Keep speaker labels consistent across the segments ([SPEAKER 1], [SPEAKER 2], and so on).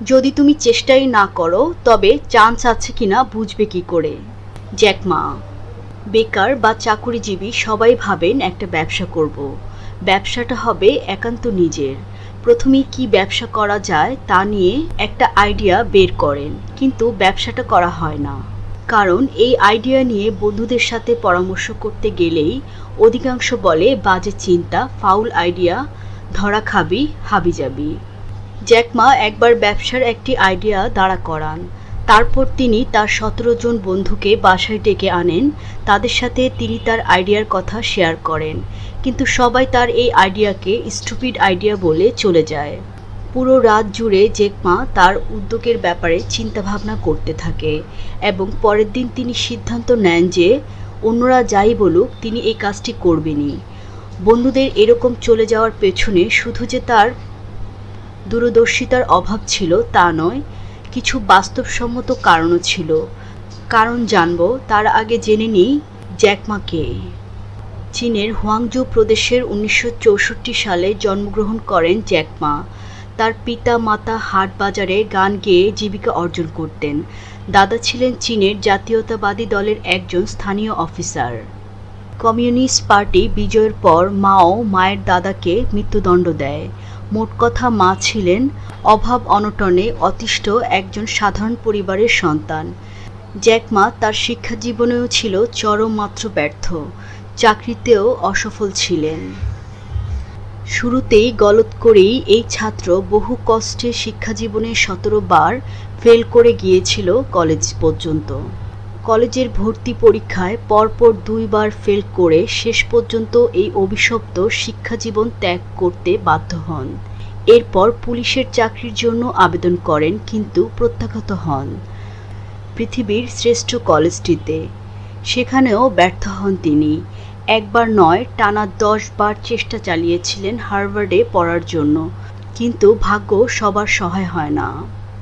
[SPEAKER 1] যদি তুমি চেষ্টাই না করো তবে চান্স আছে কিনা বুঝবে কি করে? Jack Ma. বেকার বা চাকুরিজীবী সবাই ভাবেন একটা ব্যবসা করব। ব্যবসাটা হবে একান্ত নিজের। প্রথমেই কি ব্যবসা করা যায় তা নিয়ে একটা আইডিয়া বের করেন, কিন্তু ব্যবসাটা করা হয় না। কারণ এই আইডিয়া নিয়ে বন্ধুদের সাথে পরামর্শ করতে গেলেই অধিকাংশ বলে বাজে চিন্তা, ফাউল আইডিয়া, ধরা খাবি, হাবিজাবি। জ্যাক মা একবার ব্যবসার একটি আইডিয়া দাঁড়া করান। তারপর তিনি তার 17 জন বন্ধুকে বাসায় ডেকে আনেন। তাদের সাথে তিনি তার আইডিয়ার কথা শেয়ার করেন, কিন্তু সবাই তার এই আইডিয়াকে স্টুপিড আইডিয়া বলে চলে যায়। পুরো রাত জুড়ে জ্যাক মা তার উদ্যোগের ব্যাপারে চিন্তাভাবনা করতে থাকে এবং পরের দিন তিনি সিদ্ধান্ত নেন যে অন্যরা যাই বলুক তিনি এই কাজটি করবেনই। বন্ধুদের এরকম চলে যাওয়ার পেছনে শুধু যে তার দূরদর্শিতার অভাব ছিল তা নয়, কিছু বাস্তবসম্মত কারণও ছিল। কারণ জানব তার আগে জেনে নিই জ্যাক মা কে। চীনের হুয়াংজৌ প্রদেশের 1964 সালে জন্মগ্রহণ করেন জ্যাক মা। তার পিতা মাতা হাট বাজারে গান গেয়ে জীবিকা অর্জন করতেন। দাদা ছিলেন চীনের জাতীয়তাবাদী দলের একজন স্থানীয় অফিসার। কমিউনিস্ট পার্টি বিজয়ের পর মাও মায়ের দাদাকে মৃত্যুদণ্ড দেয়। মোট কথা মা ছিলেন অভাব অনটনে অতিষ্ঠ একজন সাধারণ পরিবারের সন্তান। জ্যাক মা তার শিক্ষা জীবনেও ছিল চরম মাত্র ব্যর্থ, চাকরিতেও অসফল ছিলেন। শুরুতেই গলত করেই এই ছাত্র বহু কষ্টে শিক্ষা জীবনে 17 বার ফেল করে গিয়েছিল কলেজ পর্যন্ত। কলেজের ভর্তি পরীক্ষায় পরপর 2 বার ফেল করে শেষ পর্যন্ত এই অভিশপ্ত শিক্ষাজীবন ত্যাগ করতে বাধ্য হন। এরপর পুলিশের চাকরির জন্য আবেদন করেন, কিন্তু প্রত্যাখ্যাত হন পৃথিবীর শ্রেষ্ঠ কলেজটিতে। সেখানেও ব্যর্থ হন তিনি। একবার নয়, টানা 10 বার চেষ্টা চালিয়েছিলেন হার্ভার্ডে পড়ার জন্য, কিন্তু ভাগ্য সবার সহায় হয় না।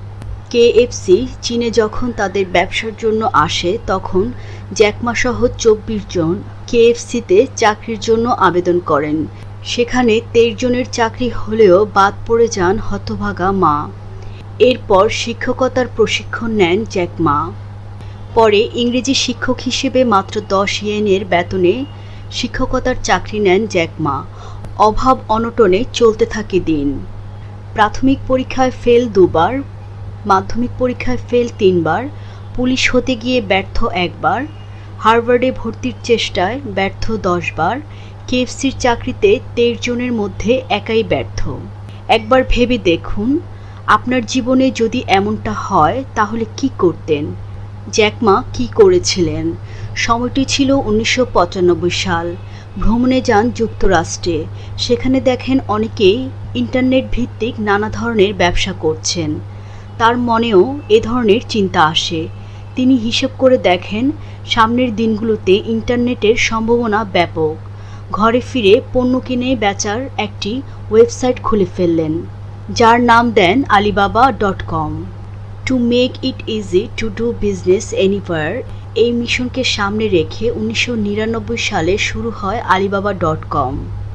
[SPEAKER 1] কেএফসি চীনে যখন তাদের ব্যবসার জন্য আসে তখন জ্যাক মা সহ 24 জন কেএফসিতে চাকরির জন্য আবেদন করেন। সেখানে 23 জনের চাকরি হলেও বাদ পড়ে যান হতভাগা মা। এরপর শিক্ষকতার প্রশিক্ষণ নেন জ্যাক মা। পরে ইংরেজি শিক্ষক হিসেবে মাত্র 10 ইয়েনের বেতনে শিক্ষকতার চাকরি নেন জ্যাক মা। অভাব অনটনে চলতে থাকে দিন। প্রাথমিক পরীক্ষায় ফেল 2 বার, মাধ্যমিক পরীক্ষায় ফেল 3 বার, পুলিশ হতে গিয়ে ব্যর্থ 1 বার, হার্ভার্ডে ভর্তির চেষ্টায় ব্যর্থ 10 বার, কেএফসির চাকরিতে 23 জনের মধ্যে একাই ব্যর্থ। একবার ভেবে দেখুন, আপনার জীবনে যদি এমনটা হয় তাহলে কি করতেন? জ্যাক মা কী করেছিলেন? সময়টি ছিল 1995 সাল। ভ্রমণে যান যুক্তরাষ্ট্রে। সেখানে দেখেন অনেকেই ইন্টারনেট ভিত্তিক নানা ধরনের ব্যবসা করছেন। তার মনেও এ ধরনের চিন্তা আসে। তিনি হিসেব করে দেখেন সামনের দিনগুলোতে ইন্টারনেটের সম্ভাবনা ব্যাপক। ঘরে ফিরে পণ্য কিনে বেচার একটি ওয়েবসাইট খুলে ফেললেন, যার নাম দেন alibaba.com। To make it easy to do business anywhere, এই মিশনকে সামনে রেখে 1999 সালে শুরু হয় alibaba.com।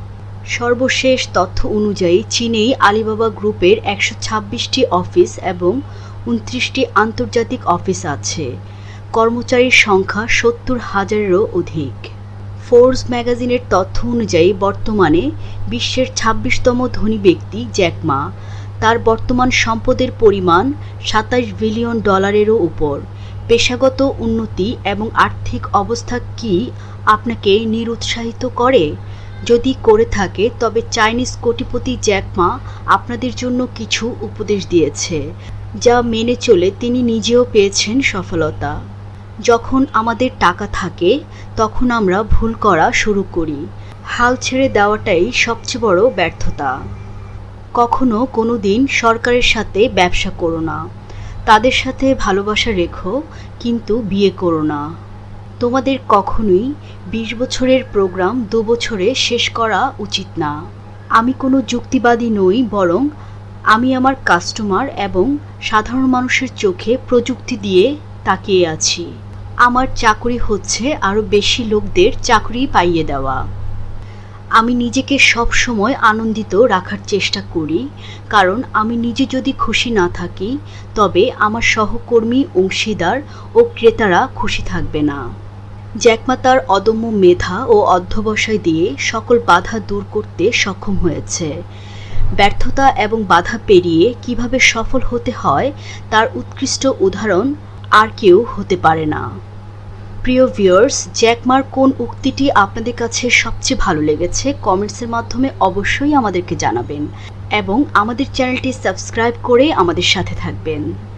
[SPEAKER 1] সর্বশেষ তথ্য অনুযায়ী চীনেই আলিবাবা গ্রুপের 126টি অফিস এবং 29টি আন্তর্জাতিক অফিস আছে। কর্মচারীর সংখ্যা 70,000-এরও অধিক। ফোর্বস ম্যাগাজিনের তথ্য অনুযায়ী বর্তমানে বিশ্বের 26তম ধনী ব্যক্তি জ্যাক মা। তার বর্তমান সম্পদের পরিমাণ $27 বিলিয়ন-এরও উপর। পেশাগত উন্নতি এবং আর্থিক অবস্থা কি আপনাকে নিরুৎসাহিত করে? যদি করে থাকে তবে চাইনিজ কোটিপতি জ্যাক মা আপনাদের জন্য কিছু উপদেশ দিয়েছে, যা মেনে চলে তিনি নিজেও পেয়েছেন সফলতা। যখন আমাদের টাকা থাকে তখন আমরা ভুল করা শুরু করি। হাল ছেড়ে দেওয়াটাই সবচেয়ে বড় ব্যর্থতা। কখনো কোনো দিন সরকারের সাথে ব্যবসা করো না। তাদের সাথে ভালোবাসা রেখো, কিন্তু বিয়ে করো না। তোমাদের কখনোই 20 বছরের প্রোগ্রাম 2 বছরে শেষ করা উচিত না। আমি কোনো যুক্তিবাদী নই, বরং আমি আমার কাস্টমার এবং সাধারণ মানুষের চোখে প্রযুক্তি দিয়ে তাকিয়ে আছি। আমার চাকরি হচ্ছে আরও বেশি লোকদের চাকরি পাইয়ে দেওয়া। আমি নিজেকে সব সময় আনন্দিত রাখার চেষ্টা করি, কারণ আমি নিজে যদি খুশি না থাকি তবে আমার সহকর্মী, অংশীদার ও ক্রেতারা খুশি থাকবে না। জ্যাক মা তার অদম্য মেধা ও অধ্যবসায় দিয়ে সকল বাধা দূর করতে সক্ষম হয়েছে। ব্যর্থতা এবং বাধা পেরিয়ে কিভাবে সফল হতে হয় তার উৎকৃষ্ট উদাহরণ আর কেউ হতে পারে না। প্রিয় ভিউয়ার্স, জ্যাক মার কোন উক্তিটি আপনাদের কাছে সবচেয়ে ভালো লেগেছে কমেন্টসের মাধ্যমে অবশ্যই আমাদেরকে জানাবেন এবং আমাদের চ্যানেলটি সাবস্ক্রাইব করে আমাদের সাথে থাকবেন।